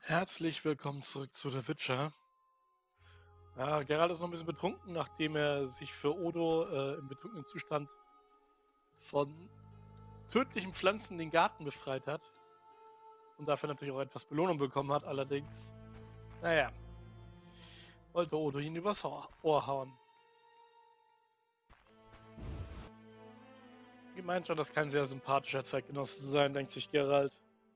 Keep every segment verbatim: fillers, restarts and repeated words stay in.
Herzlich willkommen zurück zu The Witcher. Ja, Geralt ist noch ein bisschen betrunken, nachdem er sich für Odo äh, im betrunkenen Zustand von tödlichen Pflanzen den Garten befreit hat. Und dafür natürlich auch etwas Belohnung bekommen hat. Allerdings, naja, wollte Odo ihn übers Ohr hauen. Gemeint schon, das kein sehr sympathischer Zeitgenosse zu sein, denkt sich Geralt.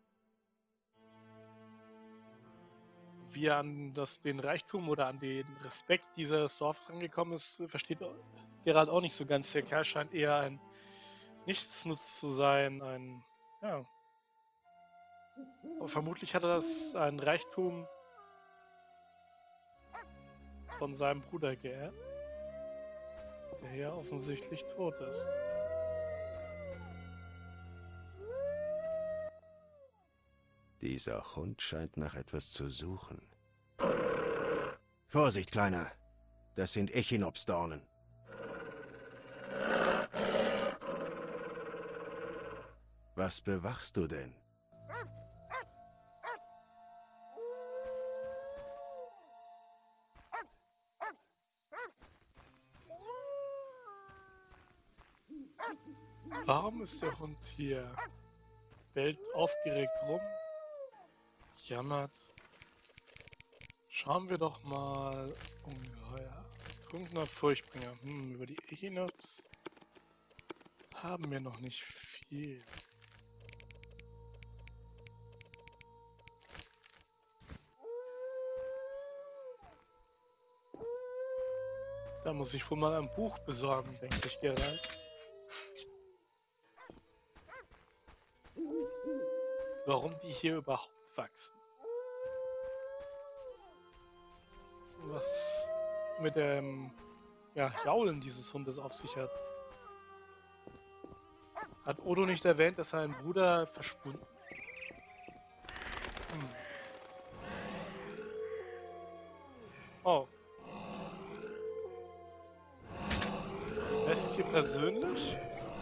Wie er an das, den Reichtum oder an den Respekt dieses Dorfes rangekommen ist, versteht Geralt auch nicht so ganz. Der Kerl scheint eher ein Nichtsnutz zu sein, ein, ja. Aber vermutlich hat er das, ein Reichtum von seinem Bruder geerbt, der ja offensichtlich tot ist. Dieser Hund scheint nach etwas zu suchen. Vorsicht, Kleiner! Das sind Echinopsdornen. Was bewachst du denn? Warum ist der Hund hier? Bellt aufgeregt rum, jammert. Schauen wir doch mal. Ungeheuer. Trunkener Furchtbringer. Hm, über die Echinops haben wir noch nicht viel. Da muss ich wohl mal ein Buch besorgen, denke ich, Geralt. Warum die hier überhaupt wachsen. Was mit dem ja, Jaulen dieses Hundes auf sich hat. Hat Odo nicht erwähnt, dass sein Bruder verschwunden ist? Hm. Oh. Bestie persönlich?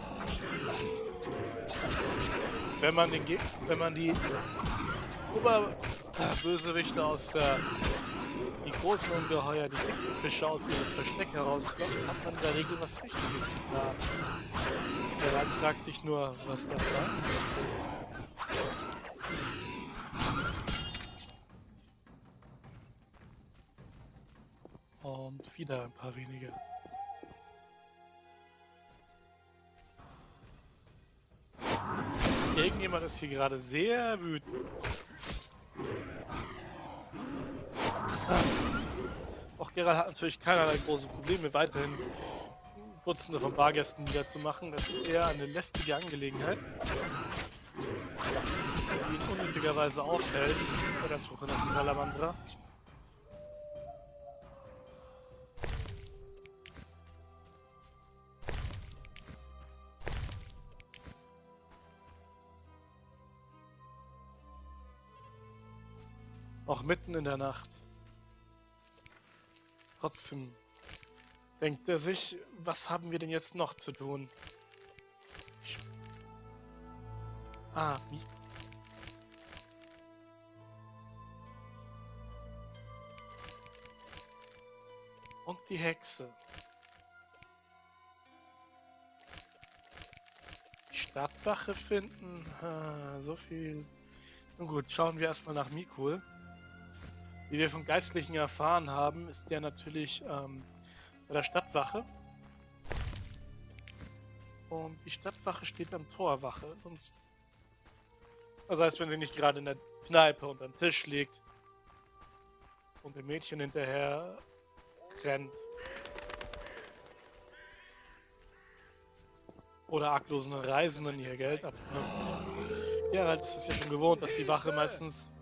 Wenn man den Ge wenn man die Oberbösewichte aus der die großen Ungeheuer, die dicken Fische aus ihrem Versteck herauslockt, hat man in der Regel was Richtiges getan. Der Mann fragt sich nur, was das war. Und wieder ein paar wenige. Irgendjemand ist hier gerade sehr wütend. Auch Geralt hat natürlich keinerlei große Probleme, weiterhin Dutzende von Bargästen niederzumachen. Das ist eher eine lästige Angelegenheit, die ihn unnötigerweise aufhält bei der Suche nach dem Salamandra. Auch mitten in der Nacht. Trotzdem denkt er sich, was haben wir denn jetzt noch zu tun? Ich ah, wie? Und die Hexe. Die Stadtwache finden. Ah, so viel. Nun gut, schauen wir erstmal nach Mikul. Wie wir von Geistlichen erfahren haben, ist der natürlich ähm, bei der Stadtwache. Und die Stadtwache steht am Torwache. Sonst, das heißt, wenn sie nicht gerade in der Kneipe unter dem Tisch liegt und dem Mädchen hinterher rennt. Oder arglosen Reisenden ihr Geld abnimmt. Ja, halt ist es ja schon gewohnt, dass die Wache meistens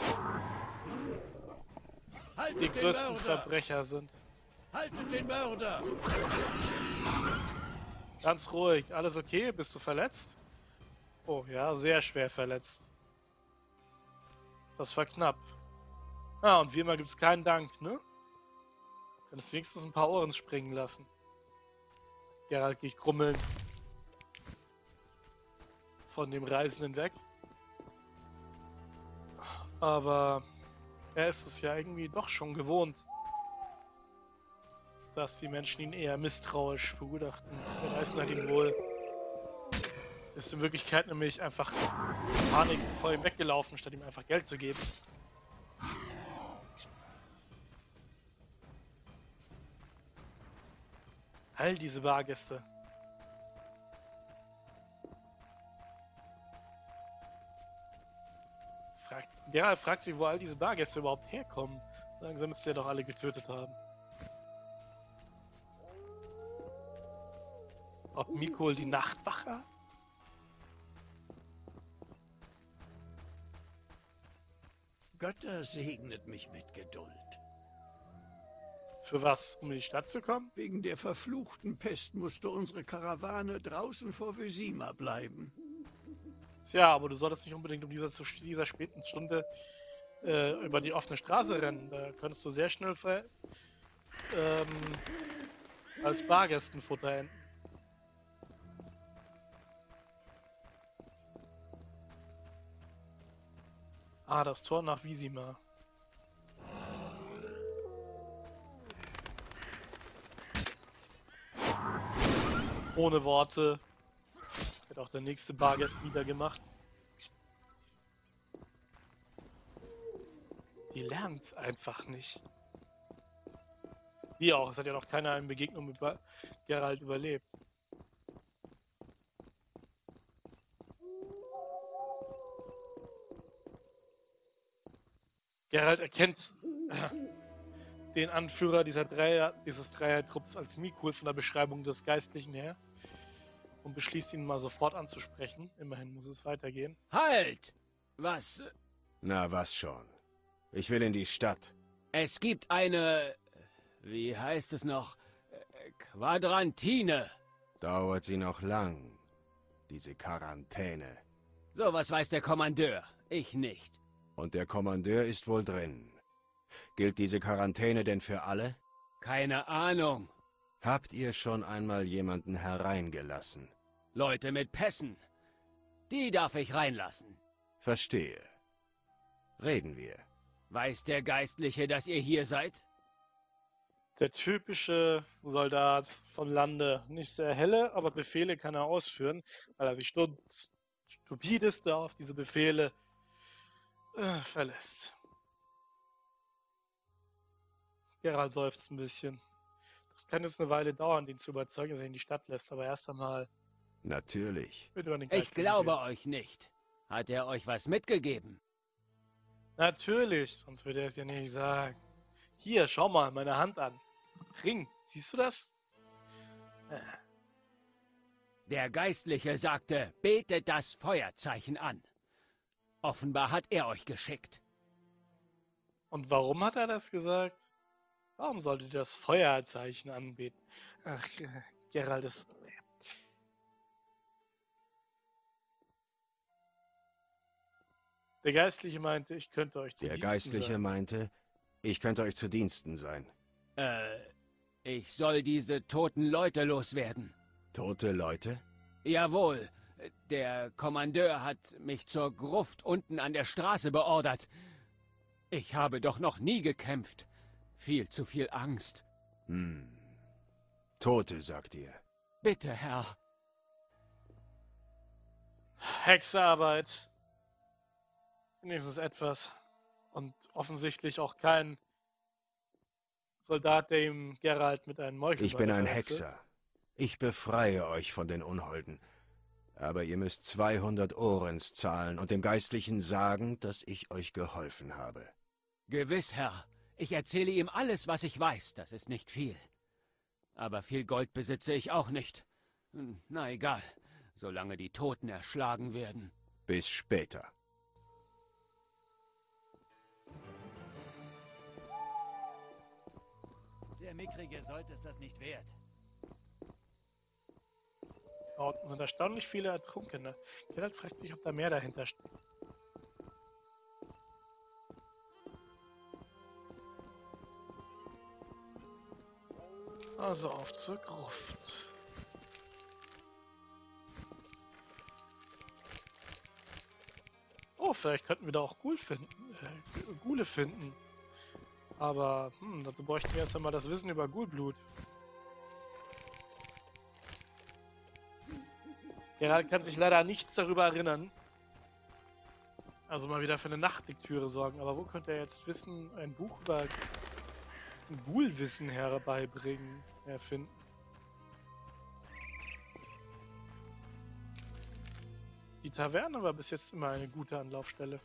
Haltet die größten Mörder. Verbrecher sind. Haltet den Mörder! Ganz ruhig. Alles okay? Bist du verletzt? Oh ja, sehr schwer verletzt. Das war knapp. Ah, und wie immer gibt's keinen Dank, ne? Könntest wenigstens ein paar Ohren springen lassen. Geralt geht grummeln von dem Reisenden weg. Aber Er ist es ja irgendwie doch schon gewohnt, dass die Menschen ihn eher misstrauisch begutachten. Der Reisende hat ihn wohl... ist in Wirklichkeit nämlich einfach in Panik vor ihm weggelaufen, statt ihm einfach Geld zu geben. All diese Bargäste. Fragt, Geralt fragt sich, wo all diese Bargäste überhaupt herkommen. Langsam müsst ihr doch alle getötet haben. Ob Mikol die Nachtwache hat? Götter segnet mich mit Geduld. Für was? Um in die Stadt zu kommen? Wegen der verfluchten Pest musste unsere Karawane draußen vor Vizima bleiben. Ja, aber du solltest nicht unbedingt um dieser, zu dieser späten Stunde äh, über die offene Straße rennen. Da könntest du sehr schnell ver ähm, als Bargästenfutter enden. Ah, das Tor nach Vizima. Ohne Worte. Hat auch der nächste Bargast niedergemacht. Die lernen es einfach nicht. Wie auch, es hat ja noch keiner eine Begegnung mit ba Geralt überlebt. Geralt erkennt äh, den Anführer dieser Dreier, dieses Dreiertrupps als Mikol von der Beschreibung des Geistlichen her und beschließt ihn mal sofort anzusprechen. Immerhin muss es weitergehen. Halt! Was? Na, was schon. Ich will in die Stadt. Es gibt eine... Wie heißt es noch? Quadrantine. Dauert sie noch lang, diese Quarantäne. Sowas weiß der Kommandeur. Ich nicht. Und der Kommandeur ist wohl drin. Gilt diese Quarantäne denn für alle? Keine Ahnung. Habt ihr schon einmal jemanden hereingelassen? Leute mit Pässen. Die darf ich reinlassen. Verstehe. Reden wir. Weiß der Geistliche, dass ihr hier seid? Der typische Soldat vom Lande. Nicht sehr helle, aber Befehle kann er ausführen, weil er sich stu stupideste auf diese Befehle äh, verlässt. Geralt seufzt ein bisschen. Das kann jetzt eine Weile dauern, den zu überzeugen, dass er in die Stadt lässt, aber erst einmal... Natürlich. wird über den Ich Geistlichen glaube reden. euch nicht. Hat er euch was mitgegeben? Natürlich, sonst würde er es ja nicht sagen. Hier, schau mal, meine Hand an. Ring, siehst du das? Äh, Der Geistliche sagte, betet das Feuerzeichen an. Offenbar hat er euch geschickt. Und warum hat er das gesagt? Warum sollte das Feuerzeichen anbeten? Ach, äh, Geralt ist... Der Geistliche meinte, ich könnte euch zu Der Diensten Geistliche sein. meinte, ich könnte euch zu Diensten sein. Äh, ich soll diese toten Leute loswerden. Tote Leute? Jawohl, der Kommandeur hat mich zur Gruft unten an der Straße beordert. Ich habe doch noch nie gekämpft. Viel zu viel Angst. Hm. Tote, sagt ihr. Bitte, Herr. Hexerarbeit. Wenigstens etwas. Und offensichtlich auch kein Soldat, der ihm Geralt mit einem Meuchelmörder Ich bin ein verwechselt. Hexer. Ich befreie euch von den Unholden. Aber ihr müsst zweihundert Orens zahlen und dem Geistlichen sagen, dass ich euch geholfen habe. Gewiss, Herr. Ich erzähle ihm alles, was ich weiß. Das ist nicht viel. Aber viel Gold besitze ich auch nicht. Hm, Na egal, solange die Toten erschlagen werden. Bis später. Der Mickrige sollte es das nicht wert. Da unten sind erstaunlich viele Ertrunkene. Geralt fragt sich, ob da mehr dahinter steht. Also auf zur Gruft. Oh, vielleicht könnten wir da auch Ghoul finden, äh, Ghule finden. Aber hm, dazu bräuchten wir erst einmal das Wissen über Ghoulblut. Geralt kann sich leider an nichts darüber erinnern. Also mal wieder für eine Nachtlektüre sorgen. Aber wo könnte er jetzt Wissen, ein Buch über Ghoul-Wissen herbeibringen, erfinden? Die Taverne war bis jetzt immer eine gute Anlaufstelle.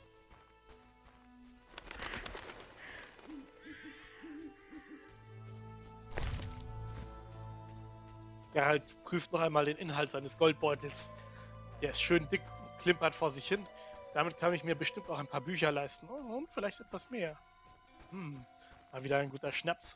Geralt prüft noch einmal den Inhalt seines Goldbeutels. Der ist schön dick und klimpert vor sich hin. Damit kann ich mir bestimmt auch ein paar Bücher leisten. Und vielleicht etwas mehr. Hm, mal wieder ein guter Schnaps.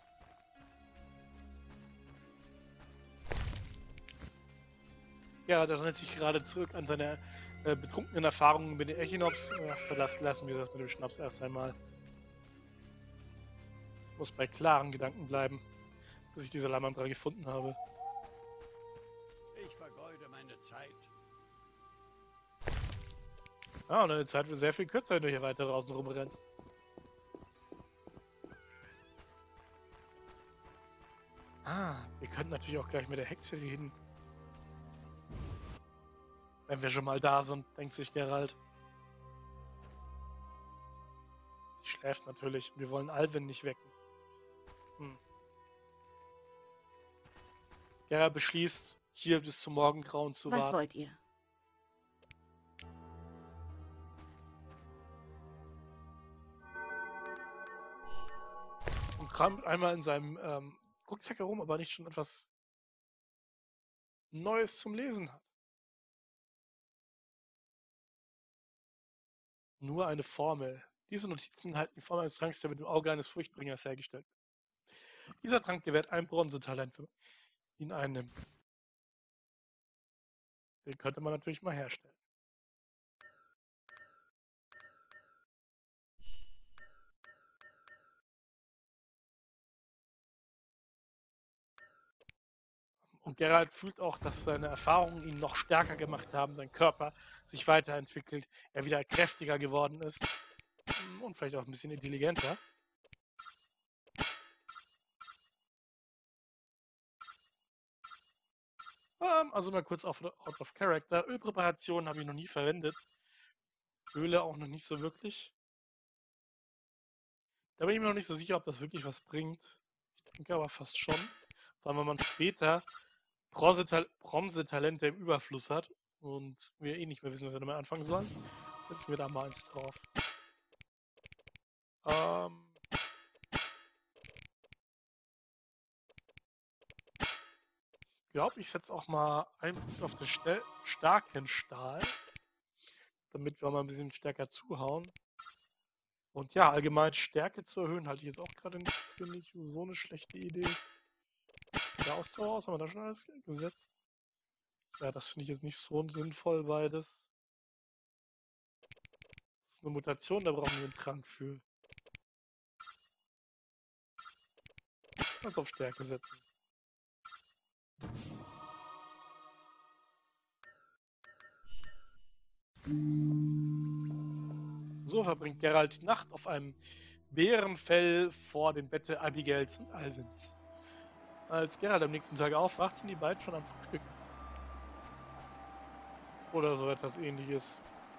Geralt erinnert sich gerade zurück an seine äh, betrunkenen Erfahrungen mit den Echinops. Ach, verlassen lassen wir das mit dem Schnaps erst einmal. Ich muss bei klaren Gedanken bleiben, bis ich diese Salamandra gefunden habe. Ich vergeude meine Zeit. Ah, und deine Zeit wird sehr viel kürzer, wenn du hier weiter draußen rumrennst. Ah, wir könnten natürlich auch gleich mit der Hexe reden. Wenn wir schon mal da sind, denkt sich Geralt. Die schläft natürlich. Wir wollen Alwin nicht wecken. Hm. Geralt beschließt, hier bis zum Morgengrauen zu Was warten. wollt ihr? Und kramt einmal in seinem ähm, Rucksack herum, aber nicht schon etwas Neues zum Lesen hat. Nur eine Formel. Diese Notizen halten die Formel eines Tranks, der mit dem Auge eines Furchtbringers hergestellt wird. Dieser Trank gewährt ein Bronzetalent, wenn man ihn einnimmt. Den könnte man natürlich mal herstellen. Und Geralt fühlt auch, dass seine Erfahrungen ihn noch stärker gemacht haben, sein Körper sich weiterentwickelt, er wieder kräftiger geworden ist und vielleicht auch ein bisschen intelligenter. Ähm, also mal kurz auf out of character. Ölpräparationen habe ich noch nie verwendet. Öle auch noch nicht so wirklich. Da bin ich mir noch nicht so sicher, ob das wirklich was bringt. Ich denke aber fast schon. Vor allem, wenn man später Bronzetalente im Überfluss hat und wir eh nicht mehr wissen, was wir damit anfangen sollen, setzen wir da mal eins drauf. Ähm ich glaube, ich setze auch mal einen Punkt auf den Stel starken Stahl, damit wir mal ein bisschen stärker zuhauen. Und ja, allgemein Stärke zu erhöhen, halte ich jetzt auch gerade nicht für nicht so eine schlechte Idee. Der Ausdauer aus, haben wir da schon alles gesetzt? Ja, das finde ich jetzt nicht so sinnvoll, beides. Das ist eine Mutation, da brauchen wir einen Trank für. Also auf Stärke setzen. So verbringt Geralt die Nacht auf einem Bärenfell vor dem Bette Abigails und Alwins. Als Geralt am nächsten Tag aufwacht, sind die beiden schon am Frühstück. Oder so etwas Ähnliches.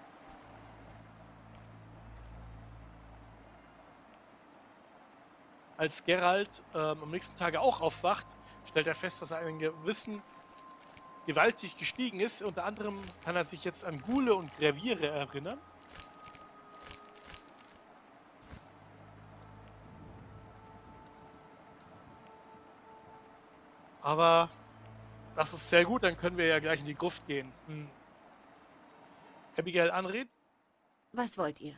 Als Geralt ähm, am nächsten Tag auch aufwacht, stellt er fest, dass er einen gewissen gewaltig gestiegen ist. Unter anderem kann er sich jetzt an Ghule und Graviere erinnern. Aber das ist sehr gut, dann können wir ja gleich in die Gruft gehen. Hm. Abigail anreden? Was wollt ihr?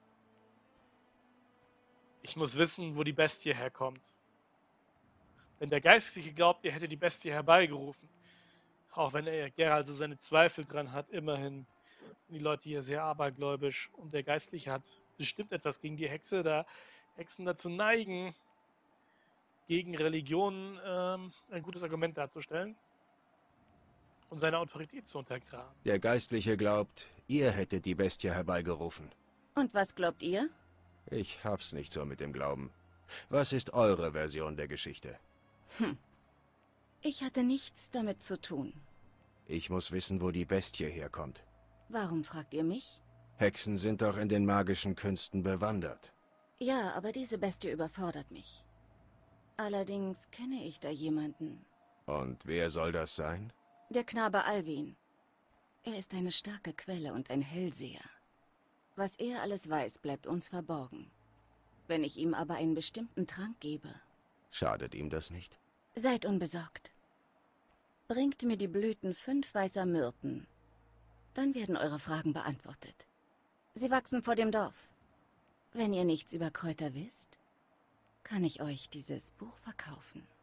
Ich muss wissen, wo die Bestie herkommt. Wenn der Geistliche glaubt, er hätte die Bestie herbeigerufen, auch wenn er Geralt so seine Zweifel dran hat, immerhin sind die Leute hier sehr abergläubisch und der Geistliche hat bestimmt etwas gegen die Hexe, da Hexen dazu neigen, gegen Religionen ähm, ein gutes Argument darzustellen und seine Autorität zu untergraben. Der Geistliche glaubt, Ihr hättet die Bestie herbeigerufen. Und was glaubt ihr? Ich hab's nicht so mit dem Glauben. Was ist eure Version der Geschichte? Hm. Ich hatte nichts damit zu tun. Ich muss wissen, wo die Bestie herkommt. Warum fragt ihr mich? Hexen sind doch in den magischen Künsten bewandert. Ja, aber diese Bestie überfordert mich. Allerdings kenne ich da jemanden. Und wer soll das sein? Der Knabe Alvin. Er ist eine starke Quelle und ein Hellseher. Was er alles weiß, bleibt uns verborgen. Wenn ich ihm aber einen bestimmten Trank gebe... Schadet ihm das nicht? Seid unbesorgt. Bringt mir die Blüten fünf weißer Myrten. Dann werden eure Fragen beantwortet. Sie wachsen vor dem Dorf. Wenn ihr nichts über Kräuter wisst, kann ich euch dieses Buch verkaufen.